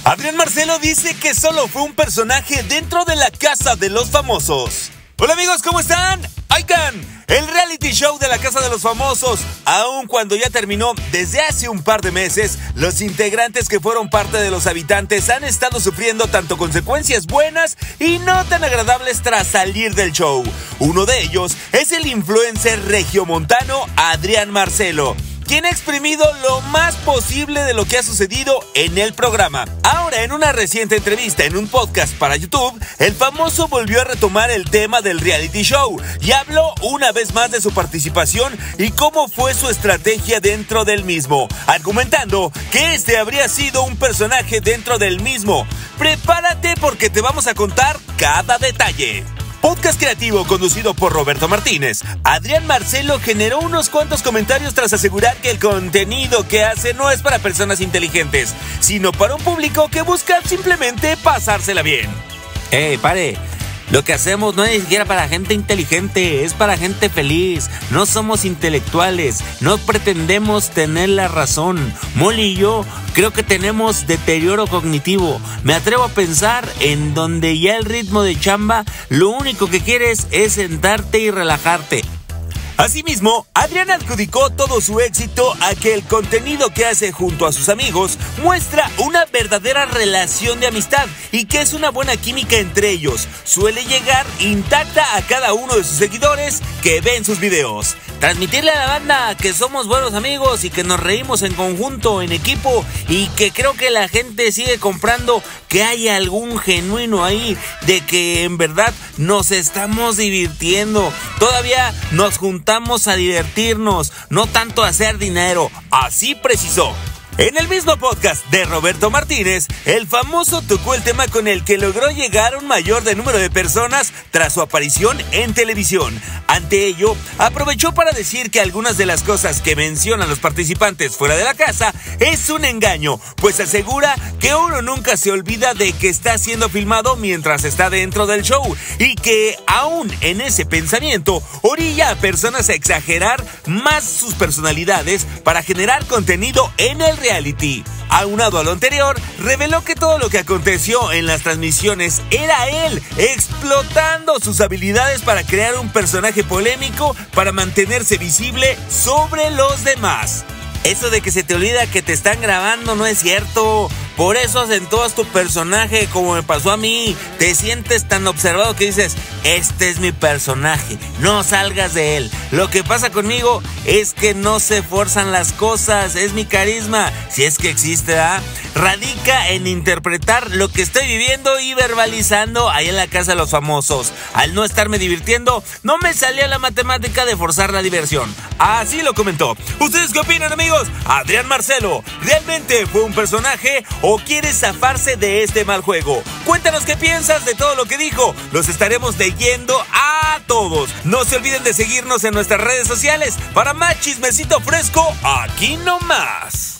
Adrián Marcelo dice que solo fue un personaje dentro de la Casa de los Famosos. Hola amigos, ¿cómo están? Oigan, el reality show de la Casa de los Famosos, aun cuando ya terminó desde hace un par de meses, los integrantes que fueron parte de los habitantes han estado sufriendo tanto consecuencias buenas y no tan agradables tras salir del show. Uno de ellos es el influencer regiomontano Adrián Marcelo, quien ha exprimido lo más posible de lo que ha sucedido en el programa. Ahora, en una reciente entrevista en un podcast para YouTube, el famoso volvió a retomar el tema del reality show y habló una vez más de su participación y cómo fue su estrategia dentro del mismo, argumentando que este habría sido un personaje dentro del mismo. Prepárate porque te vamos a contar cada detalle. Podcast creativo conducido por Roberto Martínez. Adrián Marcelo generó unos cuantos comentarios tras asegurar que el contenido que hace no es para personas inteligentes, sino para un público que busca simplemente pasársela bien. Pare. Lo que hacemos no es ni siquiera para gente inteligente, es para gente feliz. No somos intelectuales, no pretendemos tener la razón. Molly y yo creo que tenemos deterioro cognitivo. Me atrevo a pensar en donde ya el ritmo de chamba, lo único que quieres es sentarte y relajarte. Asimismo, Adrián adjudicó todo su éxito a que el contenido que hace junto a sus amigos muestra una verdadera relación de amistad y que es una buena química entre ellos. Suele llegar intacta a cada uno de sus seguidores que ven sus videos. Transmitirle a la banda que somos buenos amigos y que nos reímos en conjunto, en equipo, y que creo que la gente sigue comprando que hay algún genuino ahí, de que en verdad nos estamos divirtiendo. Todavía nos juntamos a divertirnos, no tanto a hacer dinero. Así precisó. En el mismo podcast de Roberto Martínez, el famoso tocó el tema con el que logró llegar a un mayor número de personas tras su aparición en televisión. Ante ello, aprovechó para decir que algunas de las cosas que mencionan los participantes fuera de la casa es un engaño, pues asegura que uno nunca se olvida de que está siendo filmado mientras está dentro del show y que aún en ese pensamiento orilla a personas a exagerar más sus personalidades para generar contenido en el reality. Aunado a lo anterior, reveló que todo lo que aconteció en las transmisiones era él explotando sus habilidades para crear un personaje polémico para mantenerse visible sobre los demás. Eso de que se te olvida que te están grabando no es cierto. Por eso acentúas tu personaje como me pasó a mí. Te sientes tan observado que dices, este es mi personaje, no salgas de él. Lo que pasa conmigo es que no se forzan las cosas, es mi carisma, si es que existe, radica en interpretar lo que estoy viviendo y verbalizando ahí en la Casa de los Famosos. Al no estarme divirtiendo, no me salía la matemática de forzar la diversión. Así lo comentó. ¿Ustedes qué opinan, amigos? Adrián Marcelo, ¿realmente fue un personaje o quiere zafarse de este mal juego? Cuéntanos qué piensas de todo lo que dijo. Los estaremos leyendo a todos. No se olviden de seguirnos en nuestras redes sociales para más chismecito fresco aquí nomás.